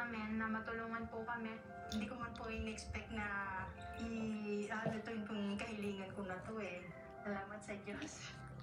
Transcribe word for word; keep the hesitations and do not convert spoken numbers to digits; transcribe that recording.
namin na matulungan po kami. Hindi ko man po in-expect na i-ano to yung kahilingan ko na to eh. Salamat sa Diyos.